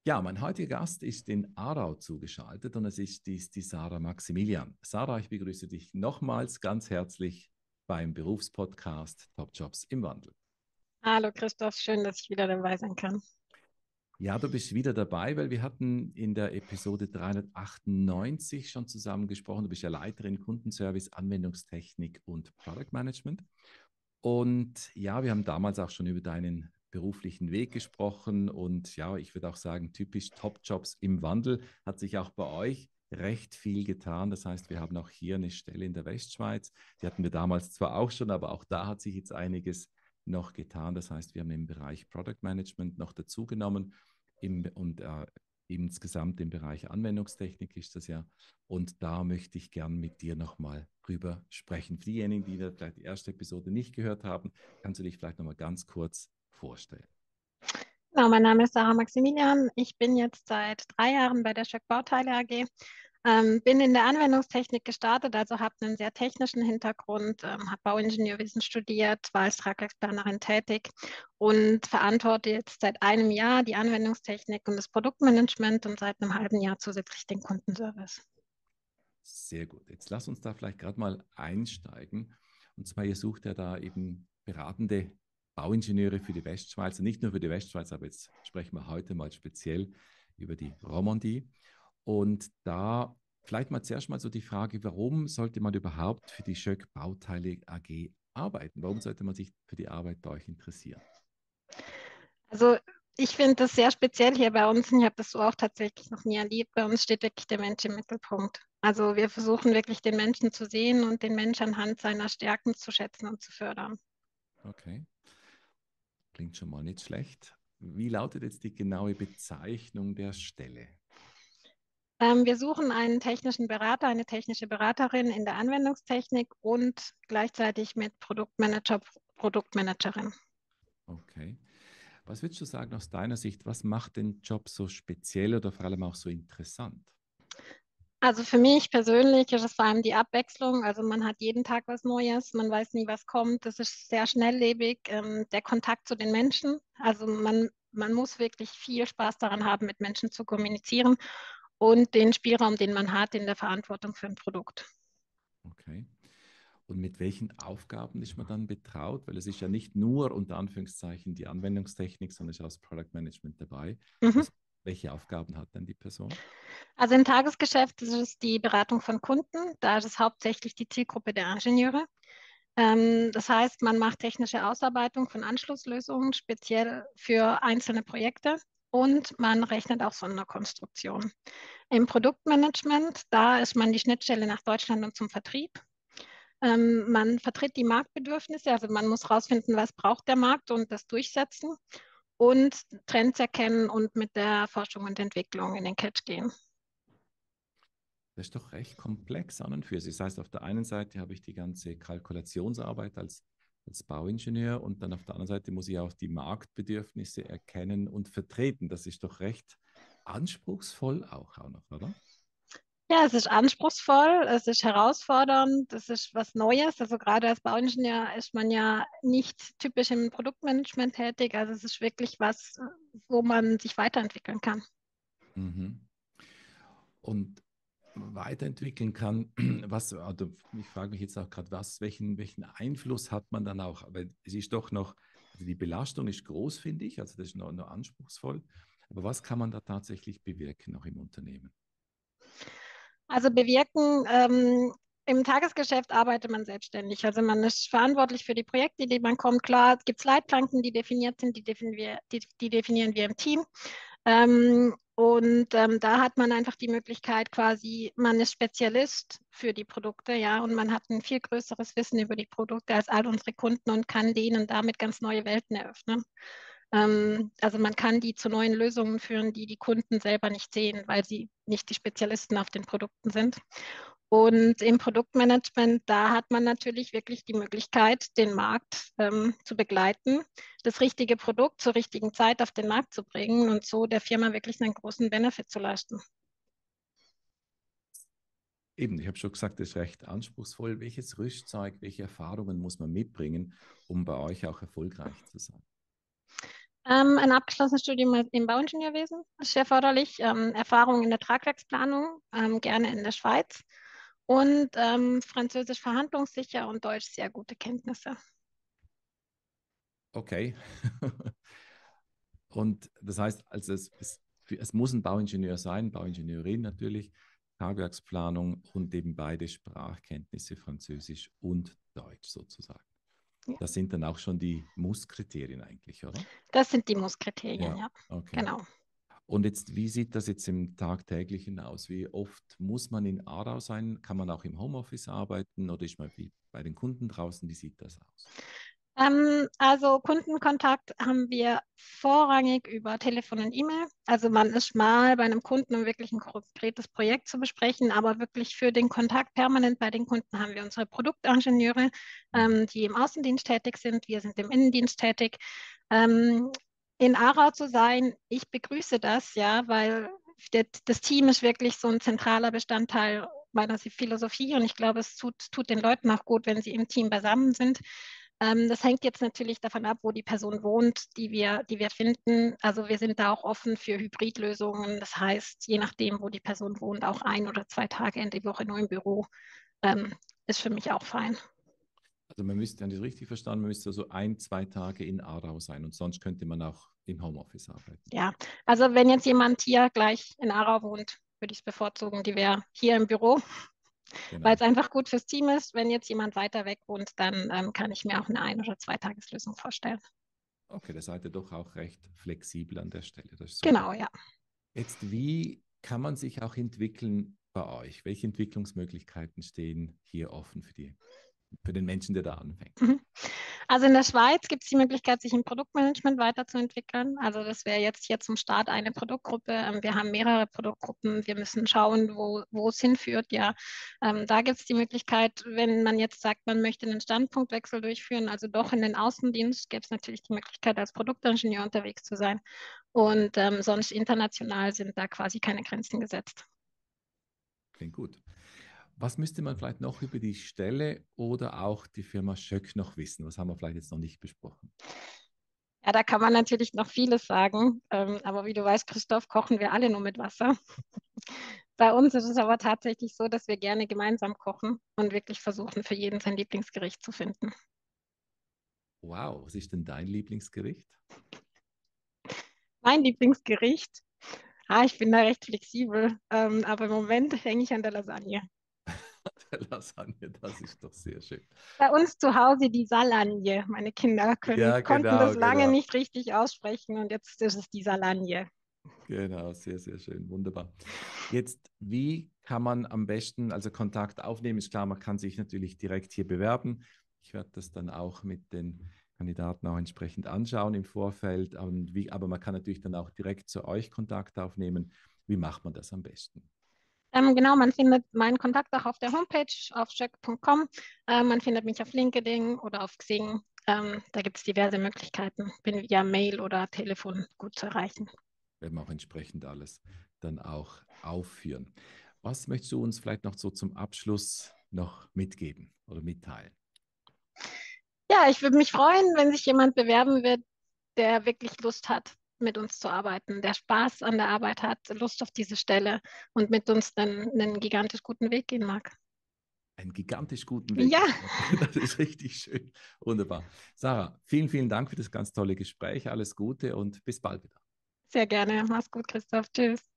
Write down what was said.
Ja, mein heutiger Gast ist in Aarau zugeschaltet und es ist die Sarah Maximilian. Sarah, ich begrüße dich nochmals ganz herzlich beim Berufspodcast Top Jobs im Wandel. Hallo Christoph, schön, dass ich wieder dabei sein kann. Ja, du bist wieder dabei, weil wir hatten in der Episode 398 schon zusammen gesprochen. Du bist ja Leiterin Kundenservice, Anwendungstechnik und Product Management. Und ja, wir haben damals auch schon über deinen beruflichen Weg gesprochen und ja, ich würde auch sagen, typisch Top-Jobs im Wandel hat sich auch bei euch recht viel getan. Das heißt, wir haben auch hier eine Stelle in der Westschweiz. Die hatten wir damals zwar auch schon, aber auch da hat sich jetzt einiges noch getan. Das heißt, wir haben im Bereich Product Management noch dazugenommen und insgesamt im Bereich Anwendungstechnik ist das ja. Und da möchte ich gern mit dir nochmal drüber sprechen. Für diejenigen, die da vielleicht die erste Episode nicht gehört haben, kannst du dich vielleicht nochmal ganz kurz vorstellen. Genau, mein Name ist Sarah Maximilian. Ich bin jetzt seit 3 Jahren bei der Schöck Bauteile AG. Bin in der Anwendungstechnik gestartet, also habe einen sehr technischen Hintergrund, habe Bauingenieurwesen studiert, war als Tragwerksplanerin tätig und verantworte jetzt seit einem Jahr die Anwendungstechnik und das Produktmanagement und seit einem halben Jahr zusätzlich den Kundenservice. Sehr gut. Jetzt lass uns da vielleicht gerade mal einsteigen. Und zwar, ihr sucht ja da eben beratende Bauingenieure für die Westschweiz. Und nicht nur für die Westschweiz, aber jetzt sprechen wir heute mal speziell über die Romandie. Und da vielleicht mal zuerst mal so die Frage, warum sollte man überhaupt für die Schöck Bauteile AG arbeiten? Warum sollte man sich für die Arbeit bei euch interessieren? Also ich finde das sehr speziell hier bei uns und ich habe das so auch tatsächlich noch nie erlebt. Bei uns steht wirklich der Mensch im Mittelpunkt. Also wir versuchen wirklich den Menschen zu sehen und den Menschen anhand seiner Stärken zu schätzen und zu fördern. Okay, klingt schon mal nicht schlecht. Wie lautet jetzt die genaue Bezeichnung der Stelle? Wir suchen einen technischen Berater, eine technische Beraterin in der Anwendungstechnik und gleichzeitig mit Produktmanager, Produktmanagerin. Okay. Was würdest du sagen aus deiner Sicht, was macht den Job so speziell oder vor allem auch so interessant? Also für mich persönlich ist es vor allem die Abwechslung. Also man hat jeden Tag was Neues, man weiß nie, was kommt. Das ist sehr schnelllebig. Der Kontakt zu den Menschen. Also man muss wirklich viel Spaß daran haben, mit Menschen zu kommunizieren und den Spielraum, den man hat in der Verantwortung für ein Produkt. Okay. Und mit welchen Aufgaben ist man dann betraut? Weil es ist ja nicht nur unter Anführungszeichen die Anwendungstechnik, sondern es ist auch das Product Management dabei. Mhm. Was, welche Aufgaben hat denn die Person? Also im Tagesgeschäft ist es die Beratung von Kunden. Da ist es hauptsächlich die Zielgruppe der Ingenieure. Das heißt, man macht technische Ausarbeitung von Anschlusslösungen speziell für einzelne Projekte und man rechnet auch Sonderkonstruktionen. Im Produktmanagement, da ist man die Schnittstelle nach Deutschland und zum Vertrieb. Man vertritt die Marktbedürfnisse, also man muss herausfinden, was braucht der Markt und das durchsetzen und Trends erkennen und mit der Forschung und Entwicklung in den Catch gehen. Das ist doch recht komplex an und für sich. Das heißt, auf der einen Seite habe ich die ganze Kalkulationsarbeit als Bauingenieur und dann auf der anderen Seite muss ich auch die Marktbedürfnisse erkennen und vertreten. Das ist doch recht anspruchsvoll auch noch, oder? Ja, es ist anspruchsvoll, es ist herausfordernd, es ist was Neues. Also gerade als Bauingenieur ist man ja nicht typisch im Produktmanagement tätig. Also es ist wirklich was, wo man sich weiterentwickeln kann. Mhm. Und weiterentwickeln kann, was, also ich frage mich jetzt auch gerade, welchen Einfluss hat man dann auch? Weil es ist doch noch, also die Belastung ist groß, finde ich, also das ist noch anspruchsvoll. Aber was kann man da tatsächlich bewirken, noch im Unternehmen? Also bewirken, im Tagesgeschäft arbeitet man selbstständig. Also man ist verantwortlich für die Projekte, die man kommt. Klar, es gibt Leitplanken, die definiert sind, die definieren wir im Team. Da hat man einfach die Möglichkeit quasi, man ist Spezialist für die Produkte, ja, und man hat ein viel größeres Wissen über die Produkte als all unsere Kunden und kann denen damit ganz neue Welten eröffnen. Also man kann die zu neuen Lösungen führen, die die Kunden selber nicht sehen, weil sie nicht die Spezialisten auf den Produkten sind. Und im Produktmanagement, da hat man natürlich wirklich die Möglichkeit, den Markt zu begleiten, das richtige Produkt zur richtigen Zeit auf den Markt zu bringen und so der Firma wirklich einen großen Benefit zu leisten. Eben, ich habe schon gesagt, das ist recht anspruchsvoll. Welches Rüstzeug, welche Erfahrungen muss man mitbringen, um bei euch auch erfolgreich zu sein? Ein abgeschlossenes Studium im Bauingenieurwesen ist erforderlich, Erfahrung in der Tragwerksplanung, gerne in der Schweiz und Französisch verhandlungssicher und Deutsch sehr gute Kenntnisse. Okay. Und das heißt, also es muss ein Bauingenieur sein, Bauingenieurin natürlich, Tragwerksplanung und eben beide Sprachkenntnisse, Französisch und Deutsch sozusagen. Ja. Das sind dann auch schon die Muss-Kriterien eigentlich, oder? Das sind die Muss-Kriterien, Ja, ja. okay. Genau. Und jetzt, wie sieht das jetzt im Tagtäglichen aus? Wie oft muss man in Aarau sein? Kann man auch im Homeoffice arbeiten oder ist man wie bei den Kunden draußen? Wie sieht das aus? Also Kundenkontakt haben wir vorrangig über Telefon und E-Mail. Also man ist mal bei einem Kunden, um wirklich ein konkretes Projekt zu besprechen, aber wirklich für den Kontakt permanent bei den Kunden haben wir unsere Produktingenieure, die im Außendienst tätig sind. Wir sind im Innendienst tätig. Ähm, in Aarau zu sein, ich begrüße das, ja, weil das Team ist wirklich so ein zentraler Bestandteil meiner Philosophie und ich glaube, es tut den Leuten auch gut, wenn sie im Team beisammen sind. Das hängt jetzt natürlich davon ab, wo die Person wohnt, die wir finden. Also wir sind da auch offen für Hybridlösungen. Das heißt, je nachdem, wo die Person wohnt, auch 1 oder 2 Tage in die Woche nur im Büro, ist für mich auch fein. Also man müsste, habe ich richtig verstanden, man müsste so 1, 2 Tage in Aarau sein und sonst könnte man auch im Homeoffice arbeiten. Ja, also wenn jetzt jemand hier gleich in Aarau wohnt, würde ich es bevorzugen, die wäre hier im Büro, weil es Genau. einfach gut fürs Team ist. Wenn jetzt jemand weiter weg wohnt, dann kann ich mir auch eine 1 oder 2 Tageslösung vorstellen. Okay, da seid ihr doch auch recht flexibel an der Stelle. Das ist super. Genau, ja. Jetzt, wie kann man sich auch entwickeln bei euch? Welche Entwicklungsmöglichkeiten stehen hier offen für den Menschen, der da anfängt? Mhm. Also in der Schweiz gibt es die Möglichkeit, sich im Produktmanagement weiterzuentwickeln. Also das wäre jetzt hier zum Start eine Produktgruppe. Wir haben mehrere Produktgruppen. Wir müssen schauen, wo es hinführt. Ja, da gibt es die Möglichkeit, wenn man jetzt sagt, man möchte einen Standpunktwechsel durchführen, also doch in den Außendienst, gäbe es natürlich die Möglichkeit, als Produktingenieur unterwegs zu sein. Und sonst international sind da quasi keine Grenzen gesetzt. Klingt gut. Was müsste man vielleicht noch über die Stelle oder auch die Firma Schöck noch wissen? Was haben wir vielleicht jetzt noch nicht besprochen? Ja, da kann man natürlich noch vieles sagen. Aber wie du weißt, Christoph, kochen wir alle nur mit Wasser. Bei uns ist es aber tatsächlich so, dass wir gerne gemeinsam kochen und wirklich versuchen, für jeden sein Lieblingsgericht zu finden. Wow, was ist denn dein Lieblingsgericht? Mein Lieblingsgericht, ich bin da recht flexibel, aber im Moment hänge ich an der Lasagne. Der Lasagne, das ist doch sehr schön. Bei uns zu Hause die Salagne. Meine Kinder Ja, konnten das genau, lange genau. nicht richtig aussprechen und jetzt ist es die Salagne. Genau, sehr, sehr schön, wunderbar. Jetzt, wie kann man am besten, also Kontakt aufnehmen? Ist klar, man kann sich natürlich direkt hier bewerben. Ich werde das dann auch mit den Kandidaten auch entsprechend anschauen im Vorfeld. Aber man kann natürlich dann auch direkt zu euch Kontakt aufnehmen. Wie macht man das am besten? Genau, man findet meinen Kontakt auch auf der Homepage auf check.com. Man findet mich auf LinkedIn oder auf Xing. Da gibt es diverse Möglichkeiten. Bin via Mail oder Telefon gut zu erreichen. Werden wir auch entsprechend alles dann auch aufführen. Was möchtest du uns vielleicht noch so zum Abschluss noch mitgeben oder mitteilen? Ja, ich würde mich freuen, wenn sich jemand bewerben wird, der wirklich Lust hat, mit uns zu arbeiten, der Spaß an der Arbeit hat, Lust auf diese Stelle und mit uns dann einen gigantisch guten Weg gehen mag. Einen gigantisch guten Weg Ja, gehen. Das ist richtig schön. Wunderbar. Sarah, vielen, vielen Dank für das ganz tolle Gespräch. Alles Gute und bis bald wieder. sehr gerne. Mach's gut, Christoph. Tschüss.